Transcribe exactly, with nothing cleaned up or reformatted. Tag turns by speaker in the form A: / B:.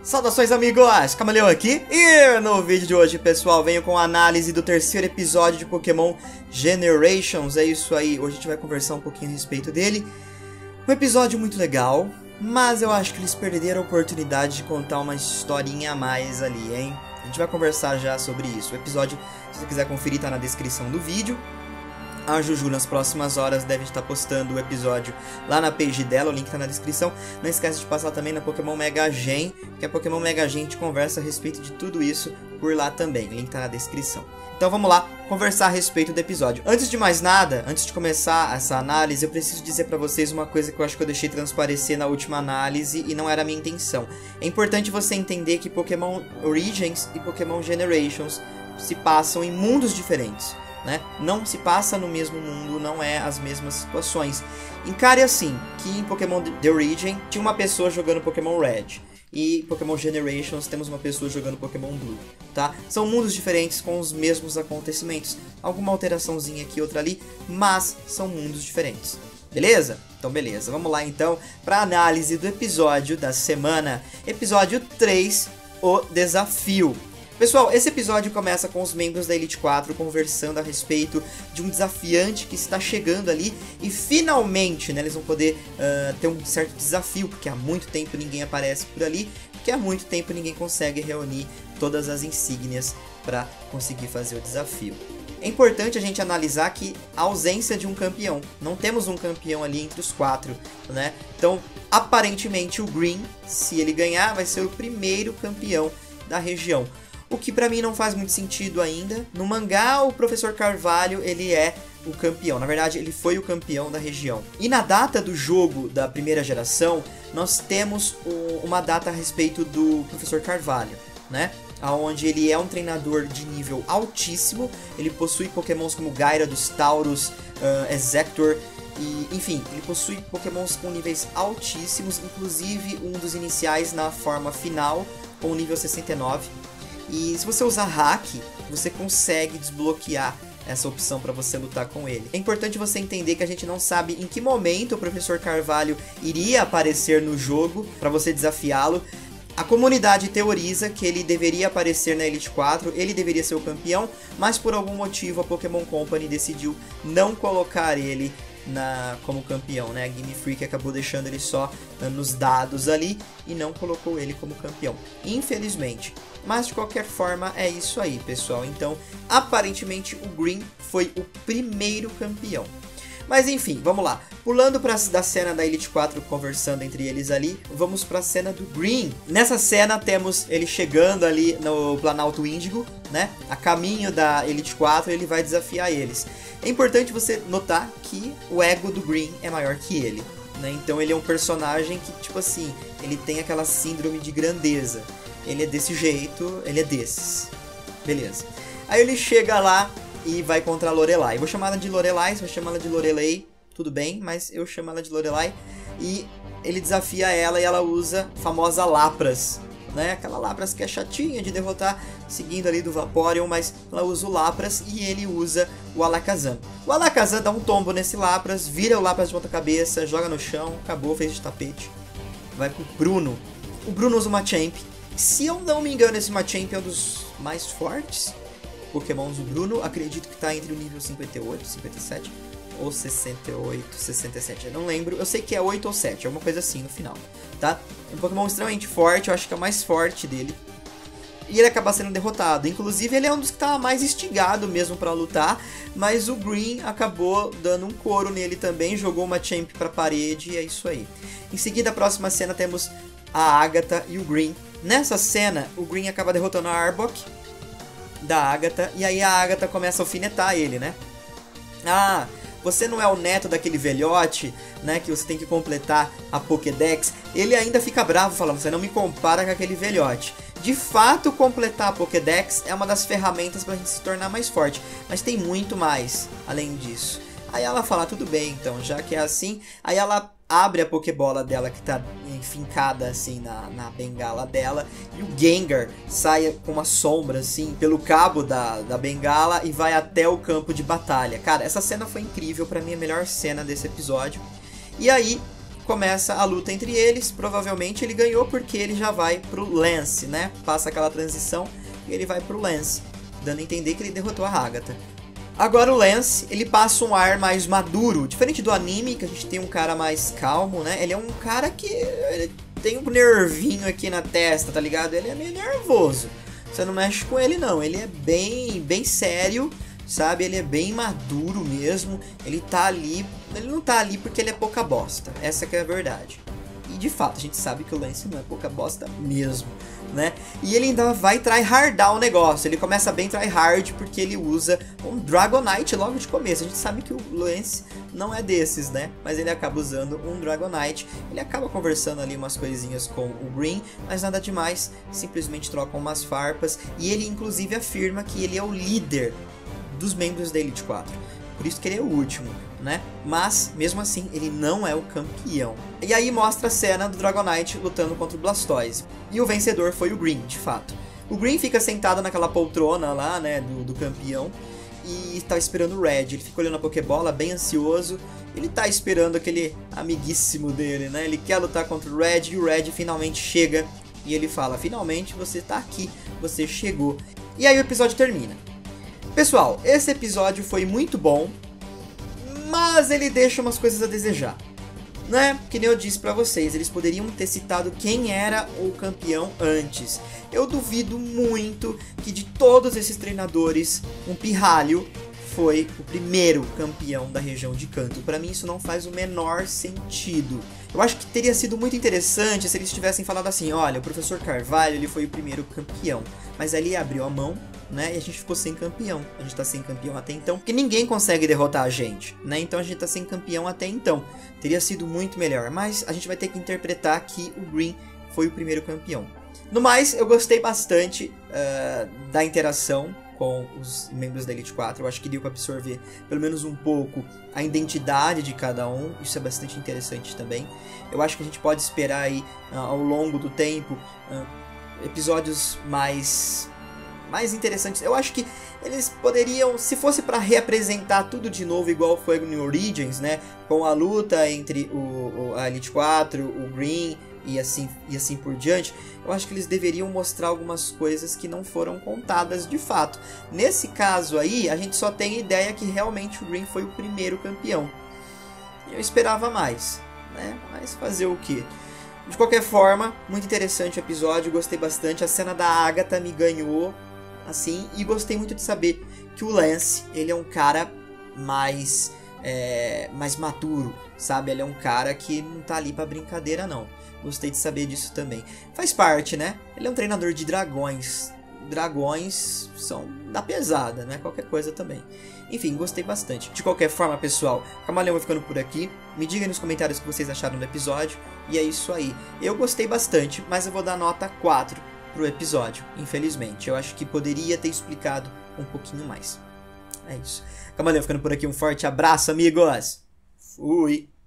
A: Saudações amigos, Camaleão aqui, e no vídeo de hoje, pessoal, venho com a análise do terceiro episódio de Pokémon Generations. É isso aí, hoje a gente vai conversar um pouquinho a respeito dele. Um episódio muito legal, mas eu acho que eles perderam a oportunidade de contar uma historinha a mais ali, hein? A gente vai conversar já sobre isso. O episódio, se você quiser conferir, tá na descrição do vídeo. A Juju nas próximas horas deve estar postando o episódio lá na page dela, o link tá na descrição. Não esquece de passar também na Pokémon Mega Gen, que a Pokémon Mega Gen a gente conversa a respeito de tudo isso por lá também, o link tá na descrição. Então vamos lá conversar a respeito do episódio. Antes de mais nada, antes de começar essa análise, eu preciso dizer pra vocês uma coisa que eu acho que eu deixei transparecer na última análise e não era a minha intenção. É importante você entender que Pokémon Origins e Pokémon Generations se passam em mundos diferentes. Né? Não se passa no mesmo mundo, não é as mesmas situações. Encare assim, que em Pokémon The Origin tinha uma pessoa jogando Pokémon Red, e Pokémon Generations temos uma pessoa jogando Pokémon Blue, tá? São mundos diferentes com os mesmos acontecimentos, alguma alteraçãozinha aqui, outra ali, mas são mundos diferentes. Beleza? Então beleza, vamos lá então para a análise do episódio da semana. Episódio três, o desafio. Pessoal, esse episódio começa com os membros da Elite quatro conversando a respeito de um desafiante que está chegando ali e finalmente, né, eles vão poder uh, ter um certo desafio, porque há muito tempo ninguém aparece por ali, porque há muito tempo ninguém consegue reunir todas as insígnias para conseguir fazer o desafio. É importante a gente analisar que a ausência de um campeão, não temos um campeão ali entre os quatro, né? Então, aparentemente o Green, se ele ganhar, vai ser o primeiro campeão da região. O que pra mim não faz muito sentido ainda. No mangá, o Professor Carvalho, ele é o campeão. Na verdade, ele foi o campeão da região. E na data do jogo da primeira geração, nós temos o, uma data a respeito do Professor Carvalho, né? Onde ele é um treinador de nível altíssimo. Ele possui pokémons como Gyarados, Taurus, uh, Exector. E, enfim, ele possui pokémons com níveis altíssimos. Inclusive um dos iniciais na forma final, com o nível sessenta e nove. E se você usar hack, você consegue desbloquear essa opção para você lutar com ele. É importante você entender que a gente não sabe em que momento o Professor Carvalho iria aparecer no jogo para você desafiá-lo. A comunidade teoriza que ele deveria aparecer na Elite quatro, ele deveria ser o campeão, mas por algum motivo a Pokémon Company decidiu não colocar ele Na, como campeão, né? A Game Freak acabou deixando ele só uh, nos dados ali e não colocou ele como campeão, infelizmente. Mas de qualquer forma é isso aí, pessoal. Então, aparentemente o Green foi o primeiro campeão. Mas enfim, vamos lá. Pulando para da cena da Elite quatro conversando entre eles ali, vamos para a cena do Green. Nessa cena temos ele chegando ali no Planalto Índigo, né? A caminho da Elite quatro, ele vai desafiar eles. É importante você notar que o ego do Green é maior que ele, né? Então ele é um personagem que, tipo assim, ele tem aquela síndrome de grandeza. Ele é desse jeito, ele é desses. Beleza. Aí ele chega lá e vai contra a Lorelai. Vou chamar ela de Lorelai, vou chamar ela de Lorelei, tudo bem, mas eu chamo ela de Lorelai. E ele desafia ela e ela usa a famosa Lapras, né? Aquela Lapras que é chatinha de derrotar, seguindo ali do Vaporeon, mas ela usa o Lapras e ele usa o Alakazam. O Alakazam dá um tombo nesse Lapras, vira o Lapras de ponta cabeça, joga no chão, acabou, fez de tapete. Vai pro Bruno. O Bruno usa uma Machamp. Se eu não me engano, esse Machamp é um dos mais fortes Pokémons do Bruno. Acredito que está entre o nível cinquenta e oito, cinquenta e sete ou sessenta e oito, sessenta e sete, eu não lembro. Eu sei que é oito ou sete, é uma coisa assim no final, tá? É um Pokémon extremamente forte, eu acho que é o mais forte dele. E ele acaba sendo derrotado. Inclusive ele é um dos que estava mais instigado mesmo para lutar, mas o Green acabou dando um couro nele também, jogou uma Machamp para a parede e é isso aí. Em seguida, a próxima cena temos a Agatha e o Green. Nessa cena, o Green acaba derrotando a Arbok da Agatha, e aí a Agatha começa a alfinetar ele, né? Ah, você não é o neto daquele velhote, né, que você tem que completar a Pokédex. Ele ainda fica bravo, falando, você não me compara com aquele velhote. De fato, completar a Pokédex é uma das ferramentas para a gente se tornar mais forte, mas tem muito mais além disso. Aí ela fala, tudo bem, então, já que é assim, aí ela abre a Pokébola dela que tá enfincada assim na, na bengala dela, e o Gengar sai com uma sombra assim pelo cabo da, da bengala e vai até o campo de batalha. Cara, essa cena foi incrível, pra mim a melhor cena desse episódio. E aí começa a luta entre eles. Provavelmente ele ganhou porque ele já vai pro Lance, né? Passa aquela transição e ele vai pro Lance, dando a entender que ele derrotou a Agatha. Agora o Lance, ele passa um ar mais maduro, diferente do anime, que a gente tem um cara mais calmo, né? Ele é um cara que ele tem um nervinho aqui na testa, tá ligado? Ele é meio nervoso. Você não mexe com ele não, ele é bem, bem sério, sabe? Ele é bem maduro mesmo. Ele tá ali, ele não tá ali porque ele é pouca bosta. Essa que é a verdade. E de fato, a gente sabe que o Lance não é pouca bosta mesmo, né? E ele ainda vai tryhardar o negócio. Ele começa bem tryhard porque ele usa um Dragonite logo de começo. A gente sabe que o Lance não é desses, né? Mas ele acaba usando um Dragonite. Ele acaba conversando ali umas coisinhas com o Green, mas nada demais. Simplesmente trocam umas farpas. E ele inclusive afirma que ele é o líder dos membros da Elite quatro. Por isso que ele é o último, né? Mas, mesmo assim, ele não é o campeão. E aí mostra a cena do Dragonite lutando contra o Blastoise. E o vencedor foi o Green, de fato. O Green fica sentado naquela poltrona lá, né, do, do campeão. E tá esperando o Red. Ele fica olhando a Pokébola, bem ansioso. Ele tá esperando aquele amiguíssimo dele, né? Ele quer lutar contra o Red e o Red finalmente chega. E ele fala, finalmente você tá aqui, você chegou. E aí o episódio termina. Pessoal, esse episódio foi muito bom, mas ele deixa umas coisas a desejar, né? Que nem eu disse pra vocês, eles poderiam ter citado quem era o campeão antes. Eu duvido muito que de todos esses treinadores, um Pirralho foi o primeiro campeão da região de Kanto. Pra mim isso não faz o menor sentido. Eu acho que teria sido muito interessante se eles tivessem falado assim, olha, o professor Carvalho ele foi o primeiro campeão, mas ali abriu a mão, né, e a gente ficou sem campeão. A gente tá sem campeão até então, porque ninguém consegue derrotar a gente, né, então a gente tá sem campeão até então. Teria sido muito melhor, mas a gente vai ter que interpretar que o Green foi o primeiro campeão. No mais, eu gostei bastante uh, da interação com os membros da Elite quatro. Eu acho que deu para absorver pelo menos um pouco a identidade de cada um. Isso é bastante interessante também. Eu acho que a gente pode esperar aí uh, ao longo do tempo uh, episódios mais mais interessantes. Eu acho que eles poderiam, se fosse para reapresentar tudo de novo igual foi no Origins, né, com a luta entre o, o a Elite quatro, o Green e assim, e assim por diante, eu acho que eles deveriam mostrar algumas coisas que não foram contadas de fato. Nesse caso aí, a gente só tem ideia que realmente o Green foi o primeiro campeão. Eu esperava mais, né? Mas fazer o quê? De qualquer forma, muito interessante o episódio, gostei bastante. A cena da Agatha me ganhou, assim, e gostei muito de saber que o Lance, ele é um cara mais, é, mais maduro, sabe? Ele é um cara que não tá ali pra brincadeira, não. Gostei de saber disso também. Faz parte, né? Ele é um treinador de dragões. Dragões são da pesada, né? Qualquer coisa também. Enfim, gostei bastante. De qualquer forma, pessoal, Camaleão vai ficando por aqui. Me diga aí nos comentários o que vocês acharam do episódio. E é isso aí. Eu gostei bastante, mas eu vou dar nota quatro pro episódio, infelizmente. Eu acho que poderia ter explicado um pouquinho mais. É isso. Camaleão ficando por aqui. Um forte abraço, amigos! Fui!